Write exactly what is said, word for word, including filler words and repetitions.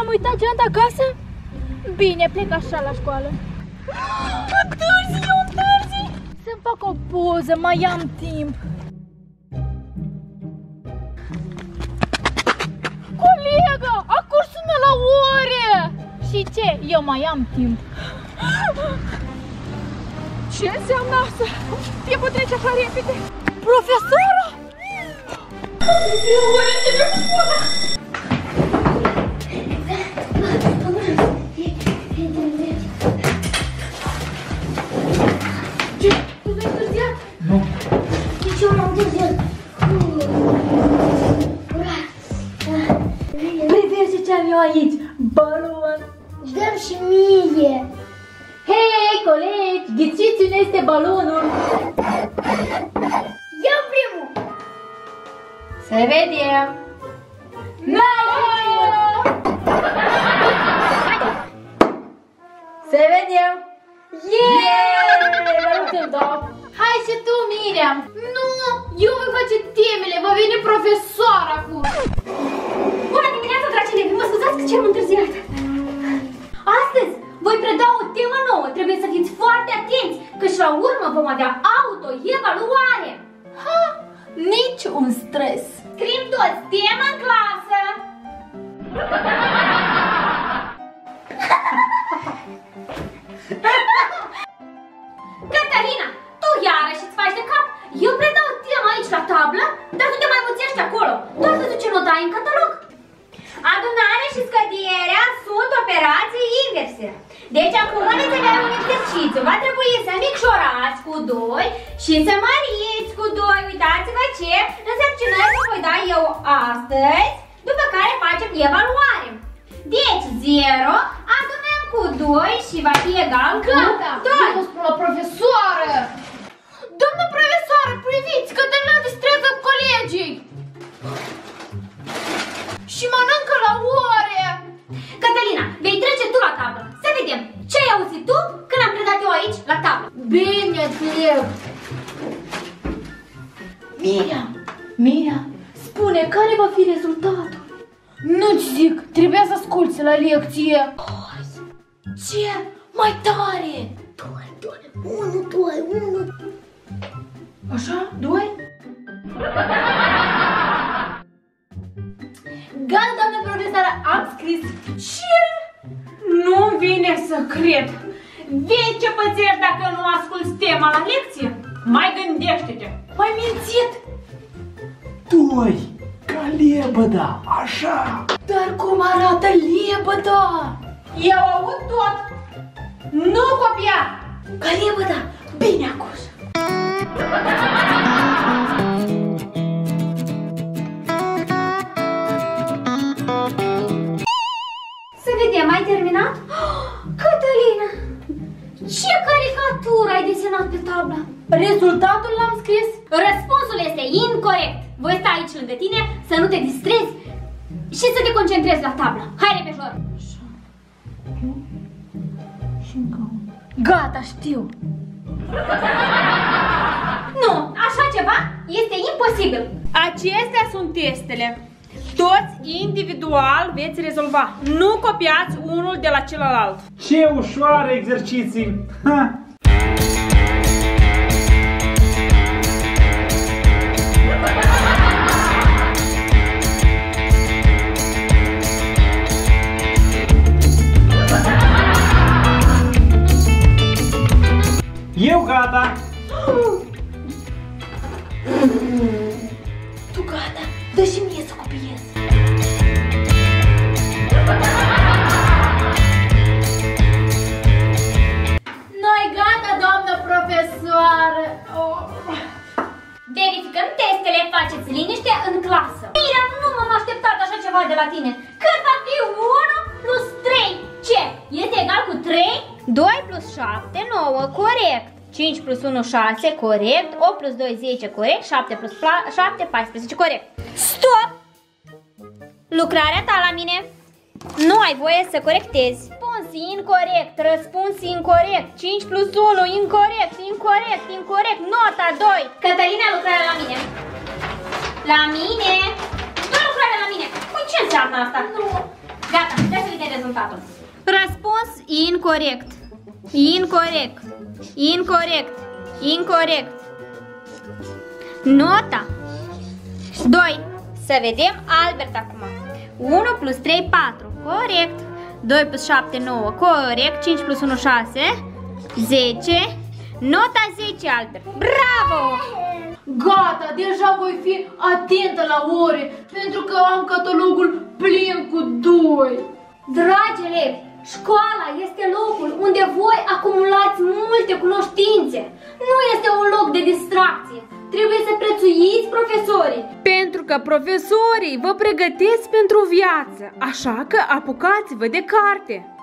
Mi-am uitat geanta acasă? Bine, plec așa la școală. Întârzi, eu întârzi! Să-mi fac o poză, mai am timp. Colegă, acum sună la ore! Și ce? Eu mai am timp. Ce înseamnă asta? Timpul trece așa repede. Profesoră! Ce? Tu n-ai întârziat? Nu. De ce m-am întârziat? Privește ce am eu aici! Balon! Dă-mi și mie! Hei, colegi! Ghiciți unde este balonul? Eu primul! Să vedem! N-ai! Să vedem! Yeee! Nu te-l dau! Hai și tu, Miriam! Nu! Eu voi face temele! Va veni profesoara acum! Bună dimineața, dragi elevi! Mă scuzați că ce-am întârziat! Astăzi voi preda o temă nouă. Trebuie să fiți foarte atenți, că și la urmă vom avea auto-evaluare. Ha! Nici un stres! Scriem toți tema în clasă! Catalina, tu iarăși îți faci de cap. Eu predau tema aici la tablă, dar tu te mai muțești acolo. Doar să duci ce notă ai în catalog. Adunare și scăderea sunt operații inverse. Deci acum veți avea un exercițiu. Va trebui să micșorați cu doi și să măriți cu doi. Uitați-vă ce însărcinări vă voi da eu astăzi, după care facem evaluare. Deci zero adunăm cu doi și va fi egal cu doi. Gata! Spun la profesoară! Doamnă profesoară, priviți că Catalina distrează colegii! Și mănâncă la ore! Catalina, vei trece tu la tablă. Să vedem ce ai auzit tu când am predat eu aici la tablă. Bine, Cleo! Miriam, Miriam, spune care va fi rezultatul? Nu-ți zic, trebuia să asculți la lecție. Ce? Mai tare! Doi, doi, unu, doi, unu. Așa? Doi? Gata, doamnă profesoară, am scris. Ce? Nu vine să cred. Vezi ce pățești dacă nu asculți tema la lecție? Mai gândește-te. M-ai mințit! Doi! Ca lebăda, așa! Dar cum arată lebăda? Eu aud tot. Nu copia. Ca lebăda! Bine acuz! Să vedem, ai terminat? Catalina, ce caricatură ai desenat pe tablă? Rezultatul l-am scris. Răspunsul este incorect. Voi sta aici lângă tine, să nu te distrezi și să te concentrezi la tablă. Hai repejor! Gata, știu. Nu, așa ceva este imposibil. Acestea sunt testele. Toți individual veți rezolva. Nu copiați unul de la celălalt. Ce ușoare exerciții! Ha! Eu gata! Tu gata, dă și mie să copiez. Noi gata, doamnă profesoară. Oh. Verificăm testele, faceți liniște în clasă. Mira, nu m-am așteptat așa ceva de la tine. Cât va fi unu plus trei? Ce? Este egal cu trei? doi plus șapte, nouă, corect. cinci plus unu, șase, corect. opt plus doi, zece, corect. șapte plus șapte, paisprezece, corect. Stop! Lucrarea ta la mine. Nu ai voie să corectezi. Răspuns incorect, răspuns incorect. cinci plus unu, incorect, incorect, incorect. Nota doi. Catalina, lucrarea la mine. La mine? Nu lucrarea la mine. Păi ce înseamnă asta? Nu, Gata, trebuie să vedem rezultatul. Răspuns incorect. Incorect. Incorect. Incorect. Nota doi. Să vedem Albert acum. unu plus trei, patru. Corect. doi plus șapte, nouă. Corect. cinci plus unu, șase. zece. Nota zece, Albert. Bravo! Gata, deja voi fi atentă la ore, pentru că am catalogul plin cu doi. Dragi elevi, școala este locul unde voi acumulați multe cunoștințe. Nu este un loc de distracție. Trebuie să prețuiți profesorii. Pentru că profesorii vă pregătesc pentru viață, așa că apucați-vă de carte.